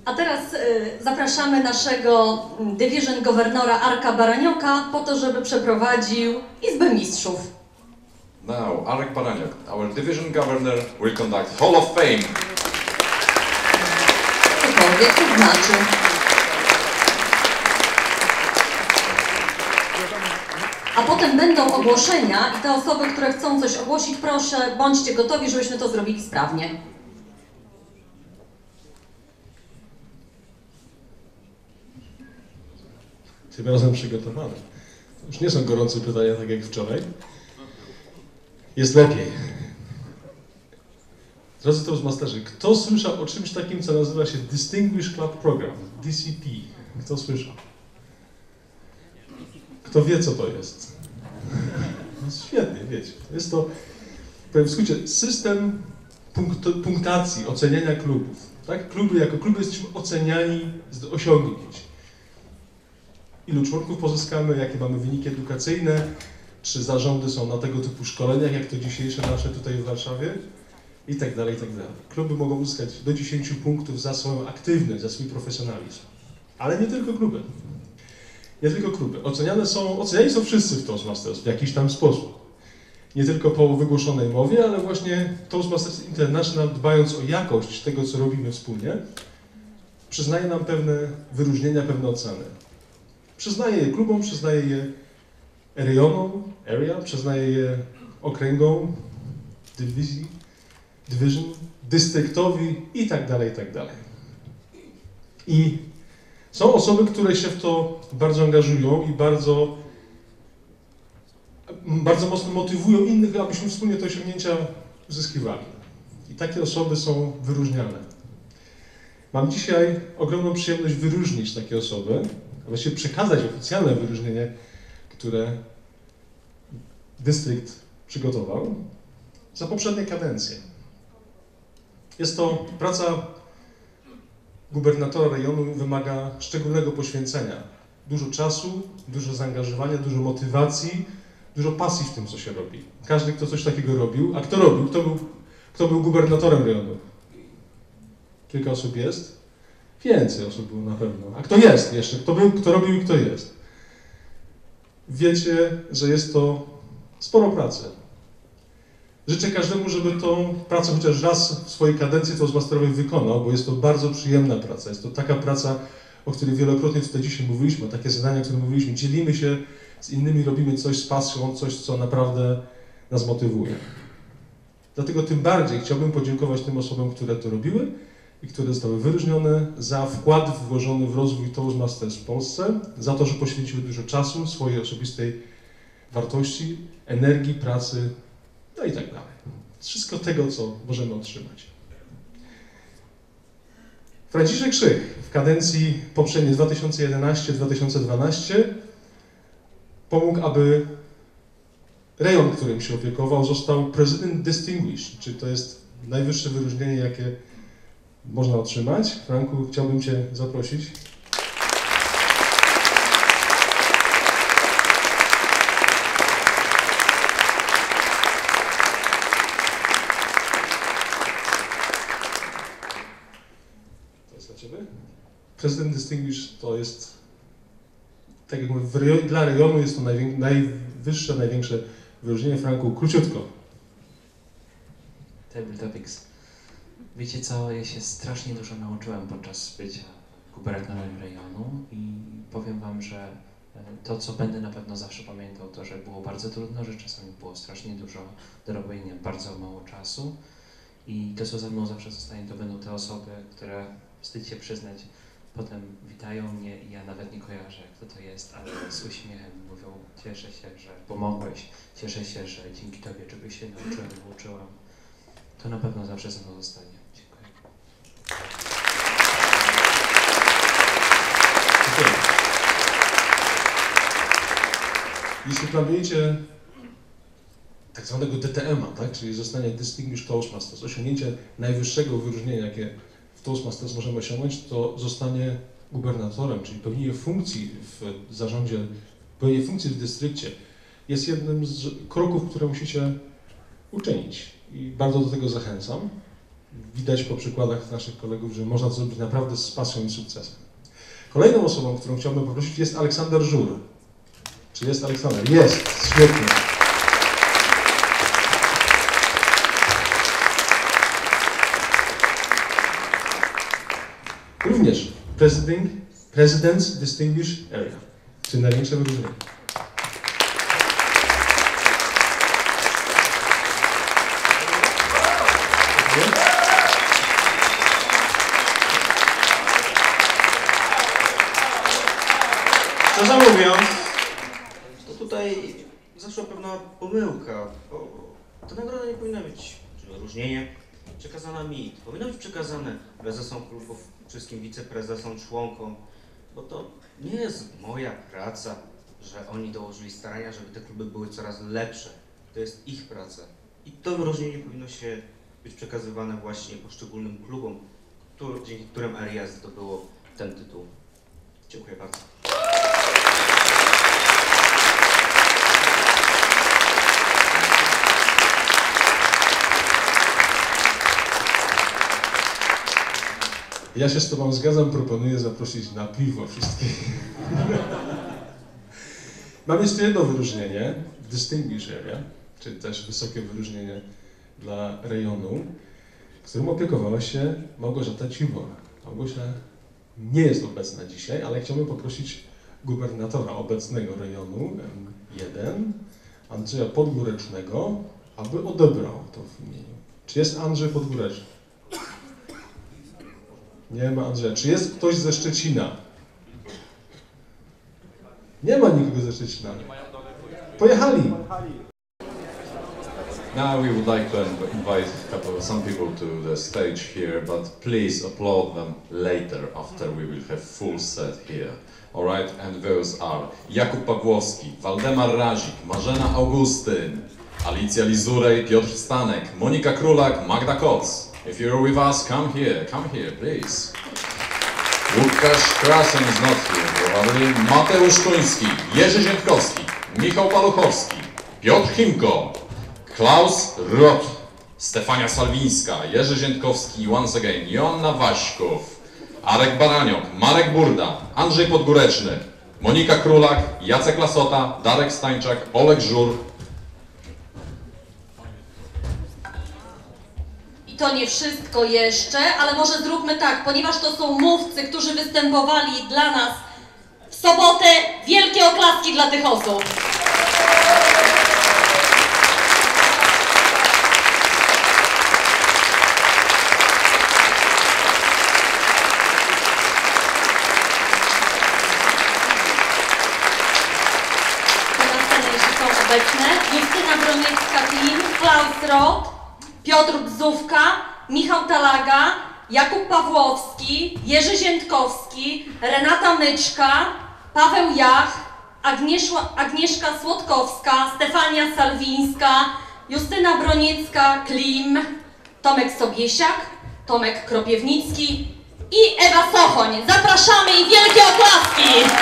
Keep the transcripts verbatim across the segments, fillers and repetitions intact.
A teraz y, zapraszamy naszego Division Governora Arka Baranioka po to, żeby przeprowadził Izbę Mistrzów. Now, Arek Baraniok, our Division Governor, will conduct Hall of Fame. Cokolwiek to znaczy. A potem będą ogłoszenia i te osoby, które chcą coś ogłosić, proszę, bądźcie gotowi, żebyśmy to zrobili sprawnie. Tym razem przygotowane. Już nie są gorące pytania, tak jak wczoraj. Jest lepiej. Drodzy Toastmasterzy, kto słyszał o czymś takim, co nazywa się Distinguished Club Program, D C P? Kto słyszał? Kto wie, co to jest? No świetnie, wiecie. Jest to, powiem w skrócie, system punktacji, oceniania klubów. Tak? Kluby, jako kluby jesteśmy oceniani z osiągnięć. Ilu członków pozyskamy, jakie mamy wyniki edukacyjne, czy zarządy są na tego typu szkoleniach, jak to dzisiejsze nasze tutaj w Warszawie, i tak dalej, i tak dalej. Kluby mogą uzyskać do dziesięciu punktów za swoją aktywność, za swój profesjonalizm. Ale nie tylko kluby. Nie tylko kluby. Oceniane są, oceniani są wszyscy w Toastmasters w jakiś tam sposób. Nie tylko po wygłoszonej mowie, ale właśnie Toastmasters International, dbając o jakość tego, co robimy wspólnie, przyznaje nam pewne wyróżnienia, pewne oceny. Przyznaje je klubom, przyznaje je rejonom, area, przyznaje je okręgom, dywizji, division, dystryktowi i tak dalej, i tak dalej. I są osoby, które się w to bardzo angażują i bardzo, bardzo mocno motywują innych, abyśmy wspólnie te osiągnięcia uzyskiwali. I takie osoby są wyróżniane. Mam dzisiaj ogromną przyjemność wyróżnić takie osoby, a właściwie przekazać oficjalne wyróżnienie, które dystrykt przygotował za poprzednie kadencje. Jest to praca gubernatora rejonu, wymaga szczególnego poświęcenia. Dużo czasu, dużo zaangażowania, dużo motywacji, dużo pasji w tym, co się robi. Każdy, kto coś takiego robił, a kto robił, kto był, kto był gubernatorem rejonu? Kilka osób jest? Więcej osób było na pewno. A kto jest jeszcze? Kto był, kto robił i kto jest? Wiecie, że jest to sporo pracy. Życzę każdemu, żeby tą pracę chociaż raz w swojej kadencji Toastmasterowej wykonał, bo jest to bardzo przyjemna praca. Jest to taka praca, o której wielokrotnie tutaj dzisiaj mówiliśmy, takie zadania, o których mówiliśmy. Dzielimy się z innymi, robimy coś z pasją, coś, co naprawdę nas motywuje. Dlatego tym bardziej chciałbym podziękować tym osobom, które to robiły i które zostały wyróżnione za wkład włożony w rozwój Toastmasters w Polsce, za to, że poświęciły dużo czasu, swojej osobistej wartości, energii, pracy, no i tak dalej. Wszystko tego, co możemy otrzymać. Franciszek Szych w kadencji poprzedniej dwa tysiące jedenastej do dwa tysiące dwunastej pomógł, aby rejon, którym się opiekował, został President Distinguished, czyli to jest najwyższe wyróżnienie, jakie można otrzymać. Franku, chciałbym Cię zaprosić. To jest dla Ciebie. President Distinguished to jest, tak jak mówię, rejon, dla rejonu jest to najwię, najwyższe, największe wyróżnienie. Franku, króciutko. Table Topics. Wiecie co, ja się strasznie dużo nauczyłem podczas bycia gubernatorem rejonu i powiem Wam, że to, co będę na pewno zawsze pamiętał, to, że było bardzo trudno, że czasami było strasznie dużo do robienia, bardzo mało czasu i to, co ze mną zawsze zostanie, to będą te osoby, które, wstyd się przyznać, potem witają mnie i ja nawet nie kojarzę, kto to jest, ale z uśmiechem mówią, cieszę się, że pomogłeś, cieszę się, że dzięki Tobie czegoś się nauczyłem, nauczyłam. To na pewno zawsze ze mną zostanie. Dziękuję. Dziękuję. Jeśli planujecie tak zwanego D T M a, tak, czyli zostanie Distinguished Toastmasters, osiągnięcie najwyższego wyróżnienia, jakie w Toastmasters możemy osiągnąć, to zostanie gubernatorem, czyli pełnienie funkcji w zarządzie, pełnienie funkcji w dystrykcie jest jednym z kroków, które musicie uczynić i bardzo do tego zachęcam. widać po przykładach naszych kolegów, że można to zrobić naprawdę z pasją i sukcesem. Kolejną osobą, którą chciałbym poprosić, jest Aleksander Żur. Czy jest Aleksander? Jest, świetnie. Również President, President's Distinguished Area, czyli największe wyróżnienie. Szczerze mówiąc, to tutaj zaszła pewna pomyłka, bo ta nagroda nie powinna być, czy wyróżnienie, przekazana mi. Powinno być przekazane prezesom klubów, wszystkim wiceprezesom, członkom, bo to nie jest moja praca, że oni dołożyli starania, żeby te kluby były coraz lepsze. To jest ich praca. I to wyróżnienie powinno się być przekazywane właśnie poszczególnym klubom, który, dzięki którym Area zdobyło ten tytuł. Dziękuję bardzo. Ja się z Tobą zgadzam, proponuję zaprosić na piwo wszystkich. Mam jeszcze jedno wyróżnienie, Distinguished Area, czyli też wysokie wyróżnienie dla rejonu, którym opiekowała się Małgorzata Cibor. Małgosia nie jest obecna dzisiaj, ale chciałbym poprosić gubernatora obecnego rejonu M jeden, Andrzeja Podgórecznego, aby odebrał to w imieniu. Czy jest Andrzej Podgóreczny? Nie ma Andrzeja. Czy jest ktoś ze Szczecina? Nie ma nikogo ze Szczecina. Pojechali. Now we would like to invite a couple, some people to the stage here, but please applaud them later after we will have full set here. Alright, and those are Jakub Pawłowski, Waldemar Razik, Marzena Augustyn, Alicja Lizurej, Piotr Stanek, Monika Królak, Magda Koc. If you're with us, come here, come here, please. Łukasz Krasen is not here, probably. Mateusz Kuński, Jerzy Ziętkowski, Michał Paluchowski, Piotr Chimko, Klaus Roth, Stefania Salwińska, Jerzy Ziętkowski, once again, Joanna Waśków, Arek Baraniok, Marek Burda, Andrzej Podgóreczny, Monika Królak, Jacek Lasota, Darek Stańczak, Oleg Żur. I to nie wszystko jeszcze, ale może zróbmy tak, ponieważ to są mówcy, którzy występowali dla nas w sobotę, wielkie oklaski dla tych osób. Obecne. Justyna Broniecka-Klim, Klaus Roth, Piotr Bzówka, Michał Talaga, Jakub Pawłowski, Jerzy Ziętkowski, Renata Myczka, Paweł Jach, Agnieszła, Agnieszka Słodkowska, Stefania Salwińska, Justyna Broniecka-Klim, Tomek Sobiesiak, Tomek Kropiewnicki i Ewa Sochoń. Zapraszamy i wielkie oklaski!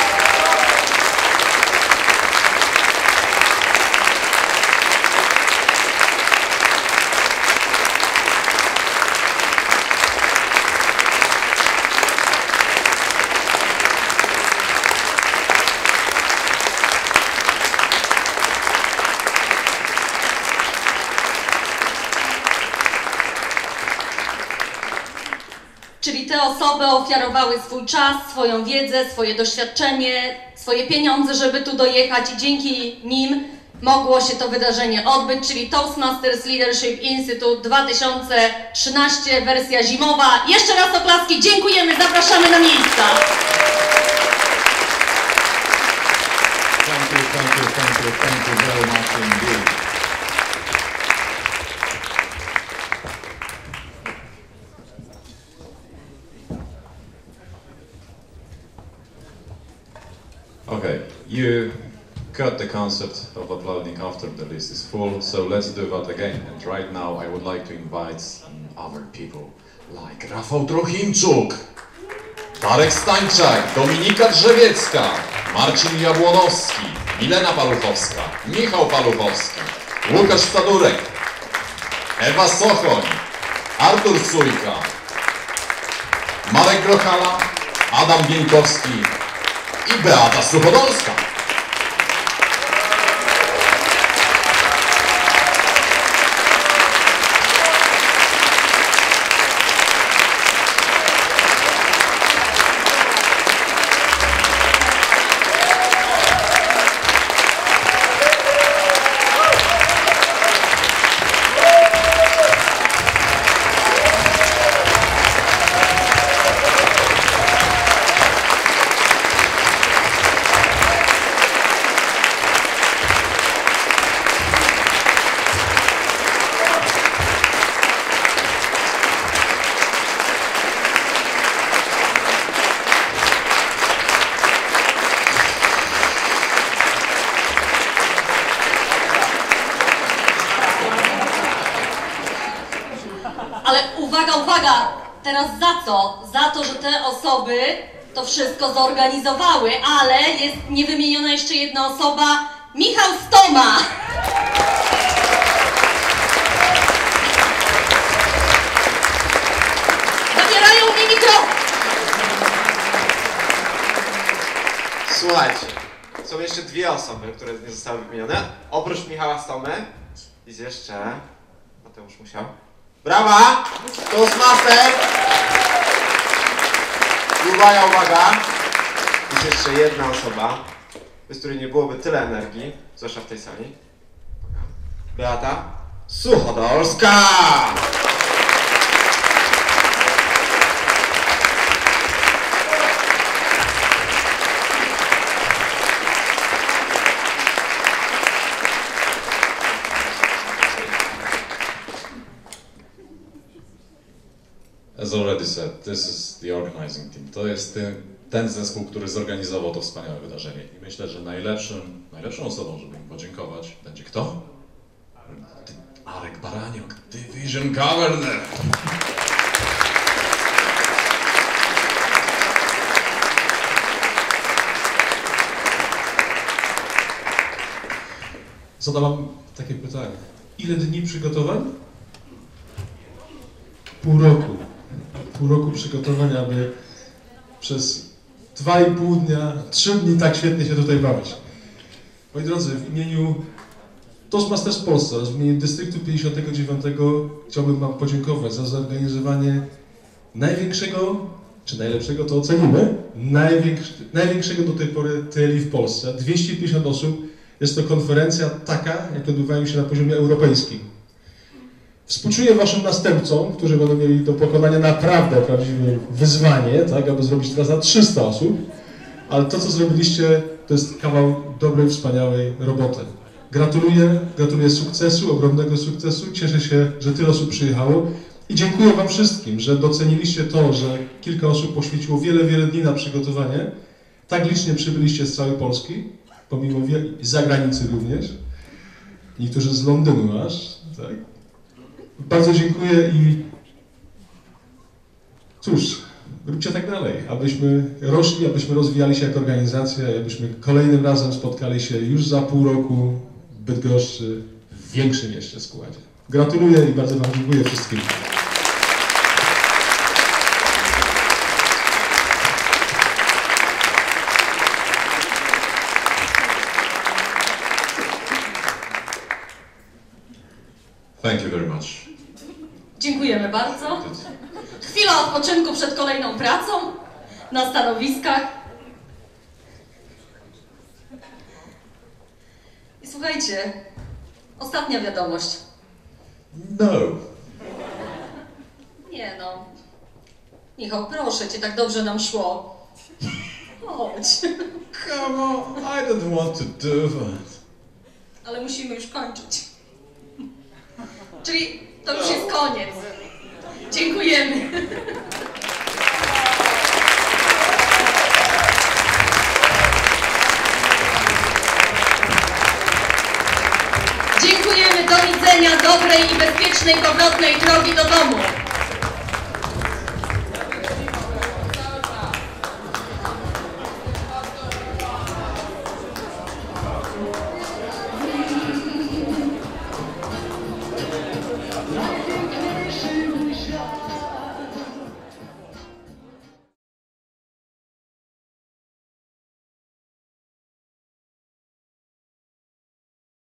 Czyli te osoby ofiarowały swój czas, swoją wiedzę, swoje doświadczenie, swoje pieniądze, żeby tu dojechać i dzięki nim mogło się to wydarzenie odbyć, czyli Toastmasters Leadership Institute dwa tysiące trzynaście, wersja zimowa. Jeszcze raz oklaski, dziękujemy, zapraszamy na miejsca. Thank you, thank you, thank you, thank you very much indeed. Okay, you got the concept of applauding after the list is full, so let's do that again. And right now I would like to invite some other people, like Rafał Trochimczuk, Darek Stańczak, Dominika Drzewiecka, Marcin Jabłonowski, Milena Paluchowska, Michał Paluchowski, Łukasz Stadurek, Ewa Sochoń, Artur Sójka, Marek Grochala, Adam Bieńkowski i Beata Suchodolska. Ale uwaga, uwaga! Teraz za co? Za to, że te osoby to wszystko zorganizowały, ale jest niewymieniona jeszcze jedna osoba, Michał Stoma! Zabierają mi mikrofon! Słuchajcie, są jeszcze dwie osoby, które nie zostały wymienione. Oprócz Michała Stomy jest jeszcze Mateusz Musiał. Brawa! Toastmaster! I uwaga, uwaga! Jest jeszcze jedna osoba, bez której nie byłoby tyle energii, zwłaszcza w tej sali. Beata Suchodolska! As already said, this is the organizing team. To jest ten, ten zespół, który zorganizował to wspaniałe wydarzenie. I myślę, że najlepszym, najlepszą osobą, żeby im podziękować, będzie kto? Arek Baraniok, Division Governor. Zadam wam takie pytanie. Ile dni przygotowań? Pół roku. Pół roku przygotowania, aby przez dwa i pół dnia, trzy dni tak świetnie się tutaj bawić. Moi drodzy, w imieniu Toastmasters Polska oraz w imieniu Dystryktu pięćdziesiątego dziewiątego chciałbym wam podziękować za zorganizowanie największego, czy najlepszego, to ocenimy, największy, największego do tej pory T L I w Polsce. dwieście pięćdziesiąt osób. Jest to konferencja taka, jak odbywają się na poziomie europejskim. Współczuję waszym następcom, którzy będą mieli do pokonania naprawdę prawdziwe wyzwanie, tak, aby zrobić teraz na trzysta osób, ale to, co zrobiliście, to jest kawał dobrej, wspaniałej roboty. Gratuluję, gratuluję sukcesu, ogromnego sukcesu, cieszę się, że tyle osób przyjechało i dziękuję wam wszystkim, że doceniliście to, że kilka osób poświęciło wiele, wiele dni na przygotowanie. Tak licznie przybyliście z całej Polski, pomimo wie- z zagranicy również, niektórzy z Londynu aż, tak. Bardzo dziękuję i cóż, róbcie tak dalej, abyśmy rośli, abyśmy rozwijali się jako organizacja i abyśmy kolejnym razem spotkali się już za pół roku w Bydgoszczy w większym jeszcze składzie. Gratuluję i bardzo wam dziękuję wszystkim. Thank you very much. Dziękujemy bardzo. Chwila odpoczynku przed kolejną pracą na stanowiskach. I słuchajcie, ostatnia wiadomość. No. Nie no. Michał, proszę cię, tak dobrze nam szło. Chodź. Come on, I don't want to do that. Ale musimy już kończyć. Czyli to już jest koniec. Dziękujemy. Dziękujemy, do widzenia, dobrej i bezpiecznej powrotnej drogi do domu.